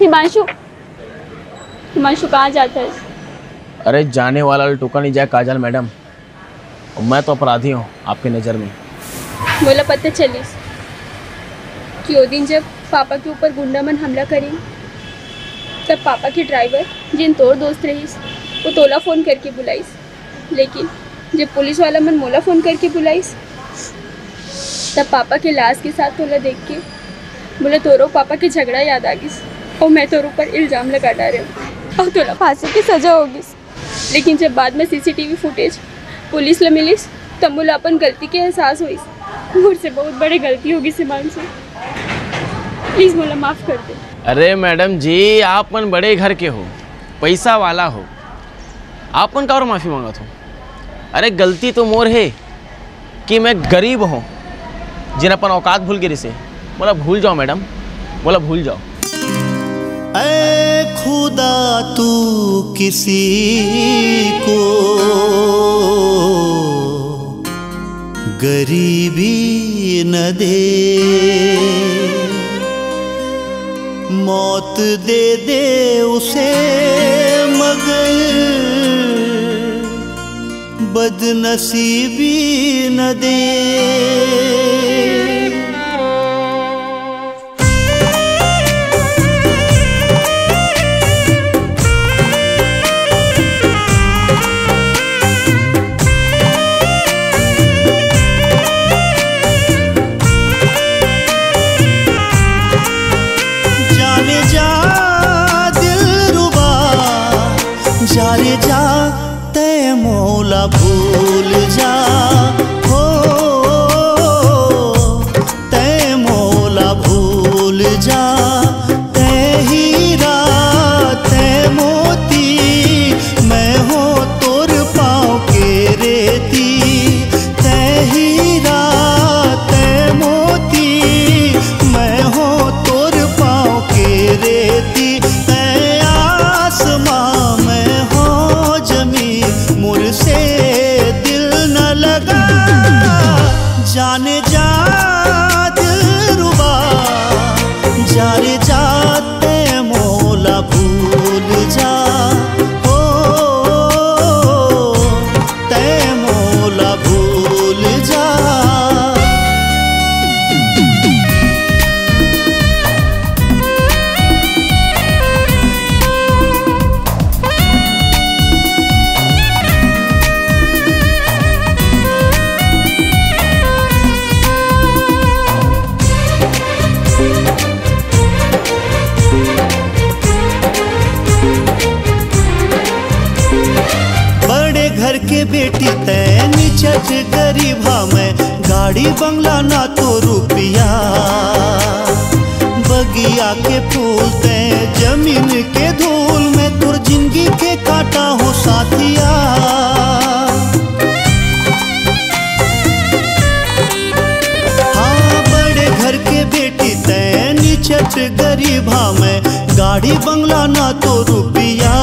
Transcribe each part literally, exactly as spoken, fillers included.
हिमांशु, हिमांशु कहाँ जाता है? अरे जाने वाला टुका नहीं जाए काजल मैडम, मैं तो अपराधी हूँ आपकी नज़र में। बोला पता चलिस कि वो दिन जब पापा के ऊपर गुंडा मन हमला करी तब पापा के ड्राइवर जिन तोर दोस्त रहीस वो तोला फ़ोन करके बुलाईस, लेकिन जब पुलिस वाला मन मोला फ़ोन करके बुलाईस तब पापा के लाश के साथ तोला देख के बोले तोरो पापा के झगड़ा याद आ गिस और मैं तोर ऊपर इल्ज़ाम लगा डाले और तोला फांसी की सज़ा होगिस। लेकिन जब बाद में सीसीटीवी फुटेज पुलिस ला मिलिस तब मोला अपन गलती के एहसास हुई मुझसे बहुत बड़ी गलती होगी हिमांशु, प्लीज़ मोला माफ़ कर दे। अरे मैडम जी आप मन बड़े घर के हो, पैसा वाला हो, आप मन का और माफ़ी मांगत हो। अरे गलती तो मोर है कि मैं गरीब हूँ जिन अपन औकात भूल गिरी से, बोला भूल जाओ मैडम, बोला भूल जाओ। ऐ खुदा तू किसी को गरीबी न दे, मौत दे दे उसे मगर बदनसीबी न दे। जाने जा ते मौला भूल जा, हो ते मौला भूल जा, ते हीरा ते मोती मैं हो तोर पाँव के रेती, ते हीरा ते मोती मैं हो तोर पाँव के रेती, मुझसे दिल न लगा जाने जा दिलरुबा, जाने जाते मौला भूल जा, हो ते मौला भूल जा। घर के बेटी तै निचट गरीबा में, गाड़ी बंगला ना तो रुपया, बगिया के फूल तै जमीन के धूल में, तुर जिंदगी के काटा हो साथिया। हाँ बड़े घर के बेटी तै निचट गरीबा में, गाड़ी बंगला ना तो रुपया,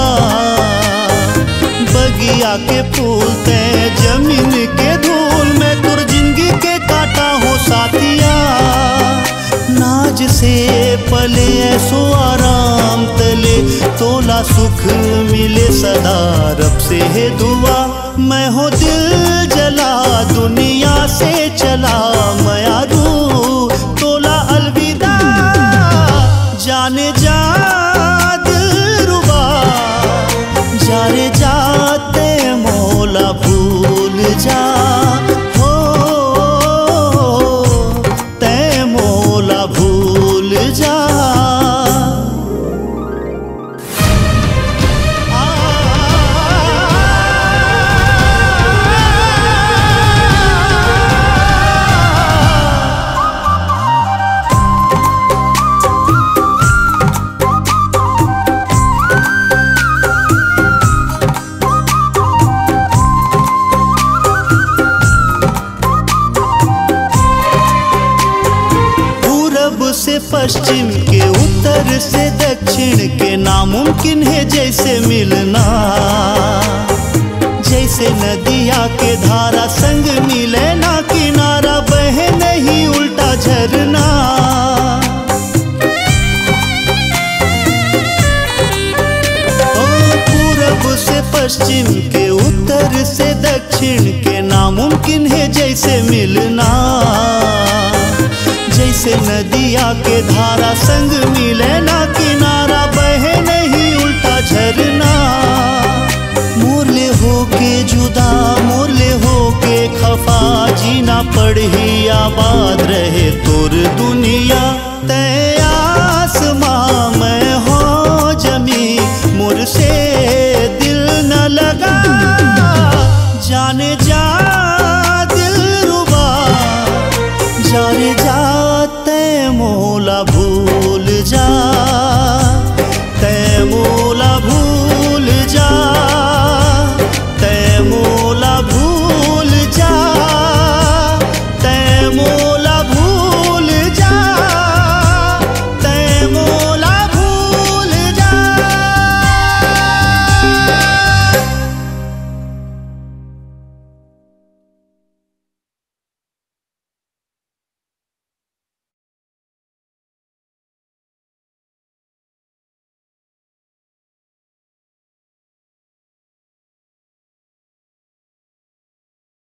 बगिया के फूल ते जमीन के धूल में, तुर जिंदगी के काटा हो साथिया। नाज से पले ऐसो आराम तले, तोला सुख मिले सदा रब से है दुआ, मैं हो दिल जला दुनिया से चला मयारू, तोला अलविदा जाने जा दिलरुबा, जाने जाते मौला भूल जा, हो ते मौला भूल जा। से पश्चिम के उत्तर से दक्षिण के नामुमकिन है जैसे मिलना, जैसे नदिया के धारा संग मिले ना किनारा, बहे नहीं उल्टा झरना। नामुमकिन है जैसे मिलना, जैसे नदिया के धारा संग मिले ना किनारा, बहे नहीं उल्टा झरना। मोरले होके जुदा मोरले होके खफा, जीना पड़ही आबाद रहे तोर दुनिया। तय आसमां में हो जमी, मोर से दिल न लगा, जाने